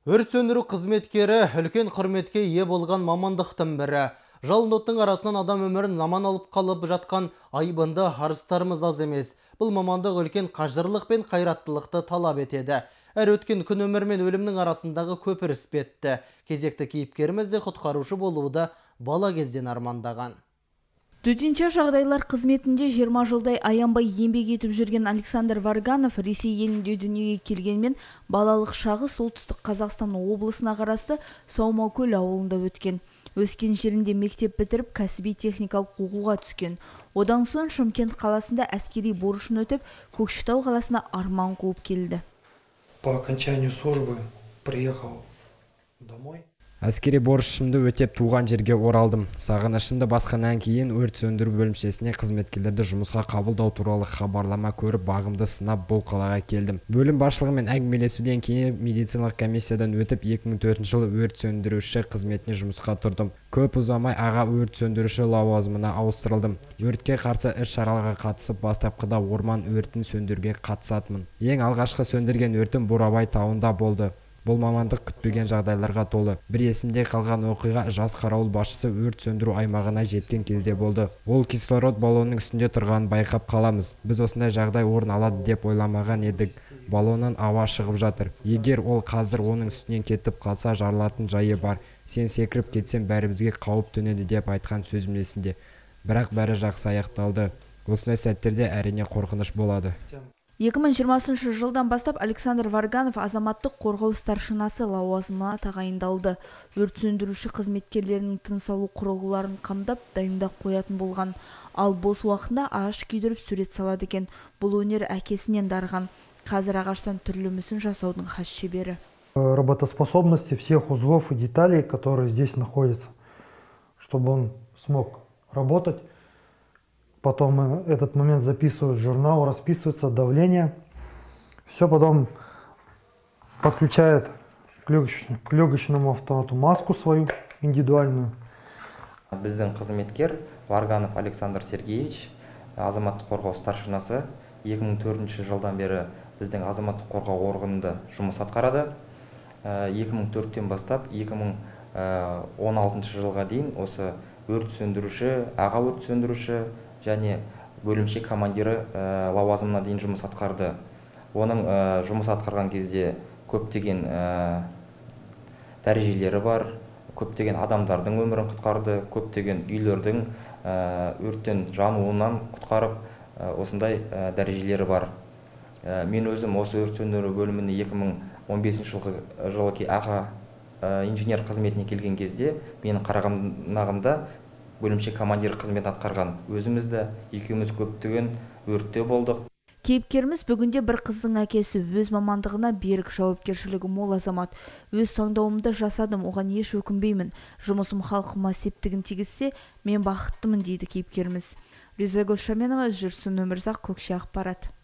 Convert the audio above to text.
Өрт сөндіру қызметкері үлкен құрметке ие болған мамандықтың бірі. Жалын оттың арасынан адам өмірін заман алып қалып жатқан айбынды арыстарымыз аз емес. Бұл мамандық үлкен қажырлық пен қайраттылықты талап етеді. Әр өткен күн өмір мен өлімнің арасындағы көпір іспетті. Кезекті кейіпкеріміз де құтқарушы болуды бала кезден армандаған. Төтенше жағдайлар қызметінде 20 жылдай аянбай еңбек етіп жүрген Александр Варганов Ресей елінде дүниеге келгенмен балалық шағы солтүстік Қазақстан облысына қарасты Саумалкөл ауылында өткен. Өскен жерінде мектеп бітіріп, кәсіби техникалық оқуға түскен. Одан соң Шымкент қаласында әскери борышын өтіп, Көкшетау қаласына арман қуып келді. По окончанию службы приехал домой. Әскери борышымды өтеп туған жерге оралдым. Сағынышымды басқаннан кейін өрт сөндіру бөлімшесіне қызметкерлерді жұмысқа қабылдау туралы хабарлама көріп, бағымды сынап бұл қалаға келдім. Бөлім басшылығымен әңгімелесуден кейін медициналық комиссиядан өтіп 2004 жылы өрт сөндіруші қызметіне жұмысқа тұрдым. Көп ұзамай аға өрт сөндіруші лауазымына ауыстырылдым. Өртке қарсы іс-шараларға қатысып, бастапқыда орман өртін сөндіруге қатысатынмын. Ең алғашқы сөндірген өртім Бурабай тауында болды. Бұл мамандық күтпеген жағдайларға толы. Бір есімде қалған оқиға жас қарауыл басшысы өрт сөндіру аймағына жеткен кезде болды. Ол кислород баллонның үстінде тұрғанын байқап қаламыз. Біз осындай жағдай орын алады деп ойламаған едік. Баллоннан ауа шығып жатыр. Егер ол қазір оның үстінен кетіп қалса, жарылатын жайы бар. Сен секіріп кетсең бәрімізге қауіп төнеді деп айтқан сөзім есімде. Бірақ бәрі жақсы аяқталды. Осындай сәттерде әрине қорқыныш болады. 2020 жылдан бастап Александр Варганов азаматтық қорғау старшинасы лауазымына тағайындалды. Өрт сөндіруші қызметкерлерінің тыныс алу құрылғыларын қамдап, дайындап қоятын болған. Ал бос уақытында ағаш күйдіріп сурет салады екен. Бұл өнер әкесінен дарыған. Қазір ағаштан түрлі мүсін жасаудың хас шебері. Работоспособности всех узлов и деталей, которые здесь находятся, чтобы он смог работать. Потом этот момент записывают в журнал, расписывается давление. Все потом подключает к легочному автомату маску свою индивидуальную. Біздің қызметкер Варганов Александр Сергеевич, азаматтық қорғау старшинасы, 2004 жылдан бері біздің азаматтық қорғау органында жұмыс атқарады. 2004-тен бастап 2016 жылға дейін осы өрт сөндіруші, аға өрт сөндіруші және бөлімше командирі лауазымына дейін жұмыс атқарды. Оның жұмыс атқарған кезде көптеген дәрежелері бар, көптеген адамдардың өмірін құтқарды, көптеген үйлердің өрттен жануынан құтқарып, осындай дәрежелері бар. Мен өзім осы өрт сөндіру бөліміне 2015 жылы аға инженер қызметіне келген кезде менің қарамағымда бөлімше командир қызмет атқарған. Өзімізді екеуміз көптеген өртте болдық. Кейіпкеріміз бүгінде бір қыздың әкесі, өз мамандығына берік, жауапкершілігі мол азамат. Өз таңдауымды жасадым, оған еш өкінбеймін. Жұмысым халқыма септігін тигізсе, мен бақыттымын дейді кейіпкеріміз. Ризагүл Шаменова, Жүрсін Өмірзақ, Көкше Ақпарат.